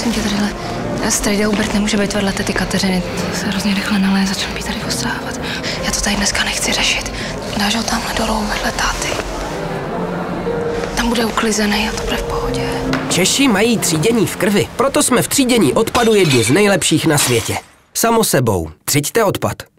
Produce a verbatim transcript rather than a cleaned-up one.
prosím tě, tadyhle strejda Hubert nemůže být vedle tety Kateřiny. To se hrozně rychle naleje, začal být tady ostrávat. Já to tady dneska nechci řešit. Dáš ho tamhle dolů vedle táty. Tam bude uklizený a to bude v pohodě. Češi mají třídění v krvi, proto jsme v třídění odpadu jedni z nejlepších na světě. Samo sebou, třiďte odpad.